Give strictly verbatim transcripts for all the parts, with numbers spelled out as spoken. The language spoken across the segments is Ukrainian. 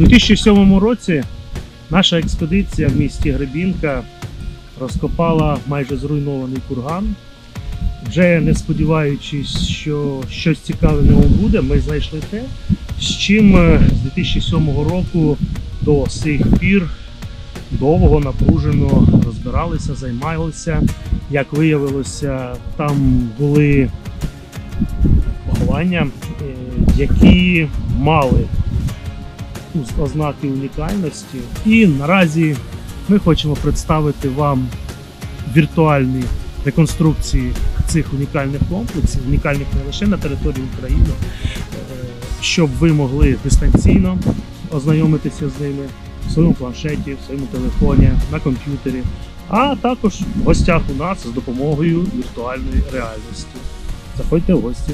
У дві тисячі сьомому році наша експедиція в місті Гребінка розкопала майже зруйнований курган. Вже не сподіваючись, що щось цікаве в ньому буде, ми знайшли те, з чим з дві тисячі сьомого року до сих пір довго, напружено розбиралися, займалися. Як виявилося, там були поховання, які мали ознаки унікальності. І наразі ми хочемо представити вам віртуальні реконструкції цих унікальних комплексів, унікальних не лише на території України, щоб ви могли дистанційно ознайомитися з ними в своєму планшеті, в своєму телефоні, на комп'ютері, а також в гостях у нас з допомогою віртуальної реальності. Заходьте в гості.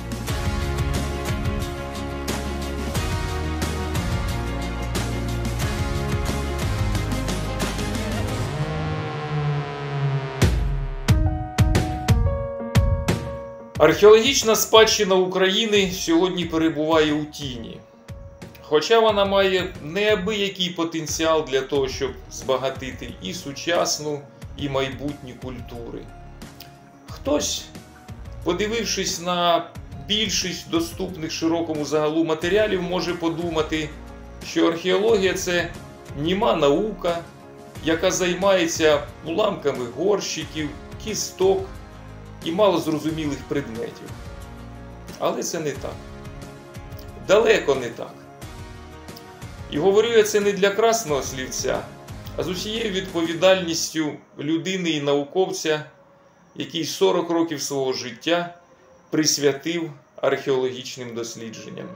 Археологічна спадщина України сьогодні перебуває у тіні. Хоча вона має неабиякий потенціал для того, щоб збагатити і сучасну, і майбутню культури. Хтось, подивившись на більшість доступних широкому загалу матеріалів, може подумати, що археологія – це німа наука, яка займається уламками горщиків, кісток і малозрозумілих предметів. Але це не так. Далеко не так. І говорю я це не для красного слівця, а з усією відповідальністю людини і науковця, який сорок років свого життя присвятив археологічним дослідженням.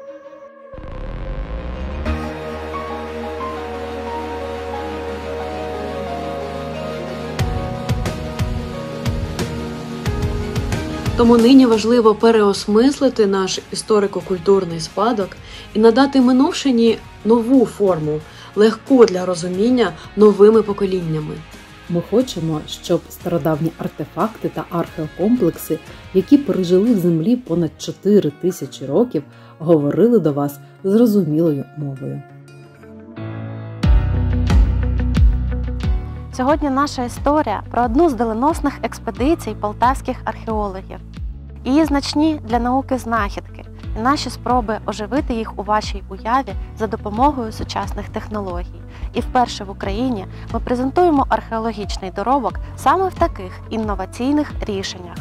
Тому нині важливо переосмислити наш історико-культурний спадок і надати минувшині нову форму, легку для розуміння новими поколіннями. Ми хочемо, щоб стародавні артефакти та археокомплекси, які пережили в землі понад чотири тисячі років, говорили до вас зрозумілою мовою. Сьогодні наша історія про одну з доленосних експедицій полтавських археологів. Її значні для науки знахідки і наші спроби оживити їх у вашій уяві за допомогою сучасних технологій. І вперше в Україні ми презентуємо археологічний доробок саме в таких інноваційних рішеннях.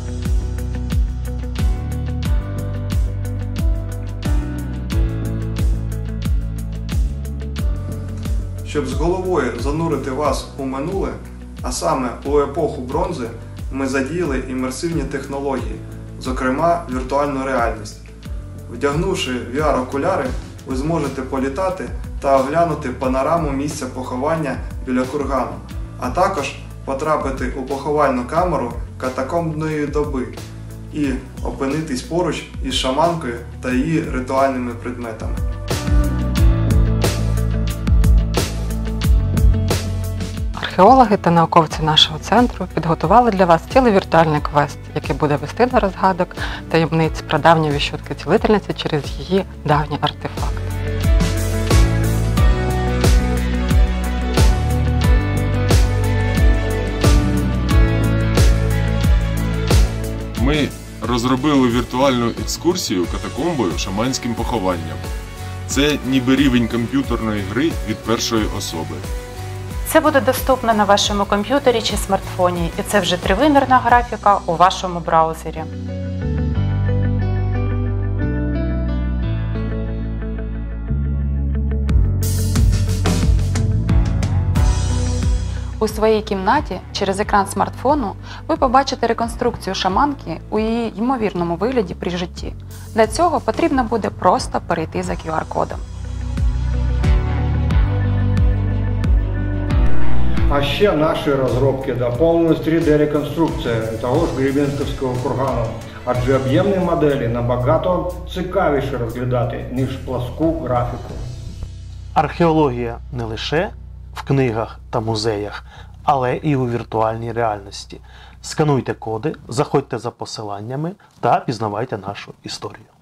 Щоб з головою занурити вас у минуле, а саме у епоху бронзи, ми задіяли імерсивні технології, зокрема віртуальну реальність. Вдягнувши ві ар-окуляри, ви зможете політати та оглянути панораму місця поховання біля кургану, а також потрапити у поховальну камеру катакомбної доби і опинитись поруч із шаманкою та її ритуальними предметами. Археологи та науковці нашого центру підготували для вас цілий віртуальний квест, який буде вести до розгадок таємниць прадавньої Віщутки-цілительниці через її давні артефакти. Ми розробили віртуальну екскурсію катакомбою шаманським похованням. Це ніби рівень комп'ютерної гри від першої особи. Це буде доступно на вашому комп'ютері чи смартфоні, і це вже тривимірна графіка у вашому браузері. У своїй кімнаті через екран смартфону ви побачите реконструкцію шаманки у її ймовірному вигляді при житті. Для цього потрібно буде просто перейти за кю ар-кодом. А ще наші розробки доповнили три де реконструкція того ж Гребінківського кургану, адже об'ємні моделі набагато цікавіше розглядати, ніж пласку графіку. Археологія не лише в книгах та музеях, але і у віртуальній реальності. Скануйте коди, заходьте за посиланнями та пізнавайте нашу історію.